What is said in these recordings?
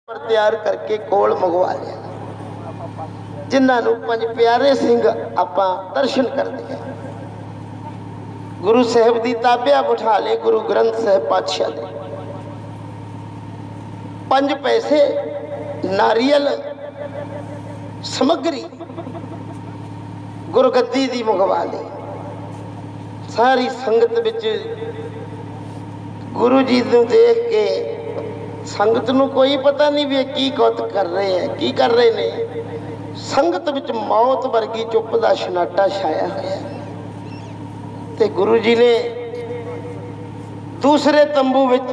पर तैयार करके कोल मंगवा लिया, जिन्होंने पंज प्यारे सिंह आपां दर्शन करते हैं। गुरु साहब की ताबिया बिठा ले, गुरु ग्रंथ साहब पातशाह ने पंज पैसे नारियल समग्री गुरगद्दी दी मंगवा ली। सारी संगत विच गुरु जी को देख के संगत नूं कोई पता नहीं भी की कौत कर रहे हैं, की कर रहे ने। संगत विच मौत वर्गी चुप दा शनाटा छाया होया ते गुरु जी ने दूसरे तंबू विच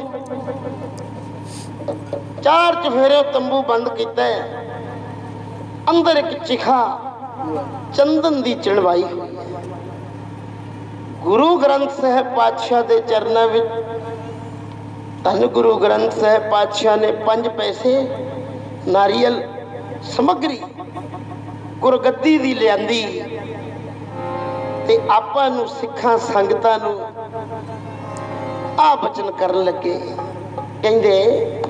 चार चफेरे तंबू बंद किया है। अंदर एक चिखा चंदन की चढ़वाई हुई है। गुरु ग्रंथ साहब पातशाह के चरणों में धन गुरु ग्रंथ साहब पातशाह ने पंज पैसे नारियल समग्री गुरगद्दी दी लियांदी ते आपां नूं सिखां संगतां नूं आ बचन करन लगे। कहंदे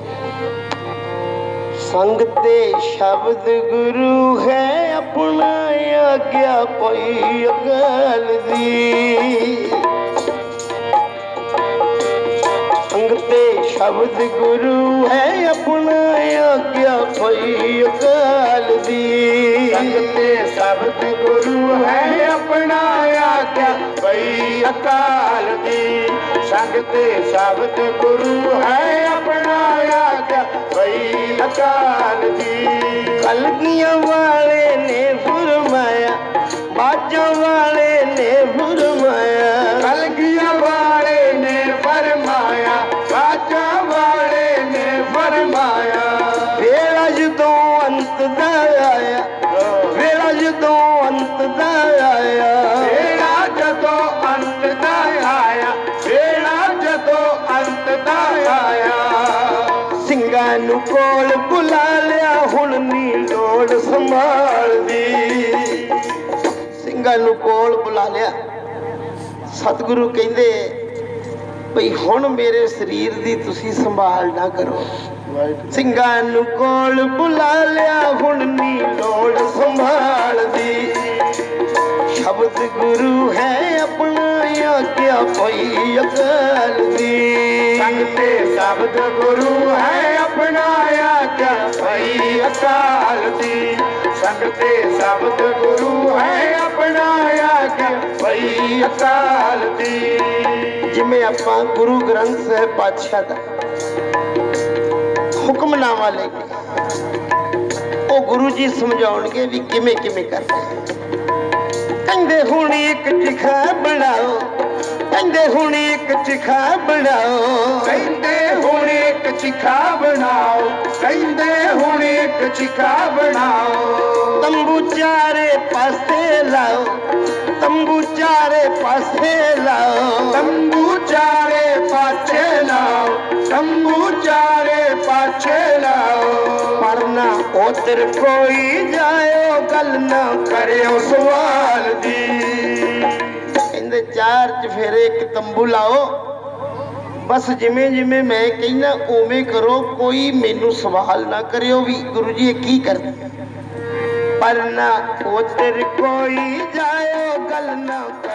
संगते शब्द गुरु है अपना आज्ञा कोई अकल दी। संगते शब्द गुरु है अपना आज्ञा कोई अकल दी। संगते शब्द गुरु है अपना आज्ञा कोई अकाल दी। संगते शब्द गुरु है अपना आज्ञा कोई अकाल दी। कलगियां वाले ने फरमाया, बाजों वाले ने फरमाया, कलगियां वाले ने फरमाया, बाजों वाले ने फरमाया। वेला जदों अंत दा आया, वेला जदों अंत दा आया, वेला जदों अंत दा आया, वेला जदों अंत दा आया। ਸਿੰਘਾਂ ਨੂੰ ਕੋਲ ਬੁਲਾ ਲਿਆ, ਹੁਣ ਨੀ ਲੋੜ ਸੰਭਾਲ ਦੀ। ਸਿੰਘਾਂ ਨੂੰ ਕੋਲ ਬੁਲਾ ਲਿਆ। ਸਤਿਗੁਰੂ ਕਹਿੰਦੇ ਭਈ ਹੁਣ ਮੇਰੇ ਸਰੀਰ ਦੀ ਤੁਸੀਂ ਸੰਭਾਲ ਨਾ ਕਰੋ। ਸਿੰਘਾਂ ਨੂੰ ਕੋਲ ਬੁਲਾ ਲਿਆ, ਹੁਣ ਨੀ ਲੋੜ ਸੰਭਾਲ ਦੀ। शब्द गुरु है अपना आज्ञा कोई अकल दी। संगते शब्द गुरु है अपना आज्ञा कोई अकाल दी। संगते शब्द गुरु है अपना आज्ञा कोई अकाल दी। जिमें आपां गुरु ग्रंथ साहब पातशाह दा हुक्मनामा लेके वो गुरु जी समझाउणगे भी किमें किमें करते हैं। कहंदे हुण एक चिखा बनाओ, कहंदे हुण एक चिखा बनाओ, कहंदे हुण एक चिखा बनाओ, कहंदे हुण एक चिखा बनाओ। तंबू चारे पासे लाओ, तंबू चारे पासे लाओ, तंबू चारे पाछे लाओ, तंबू चारे पाछे लाओ। परना उधर कोई जायो, गल ना करियो सवाल दी। कहंदे चार चफेरे एक तंबू लाओ, बस जिमें जिमें मैं कहना उवें करो, कोई मैनू सवाल ना करियो भी गुरु जी की करते। परना उधर कोई जायो, गल ना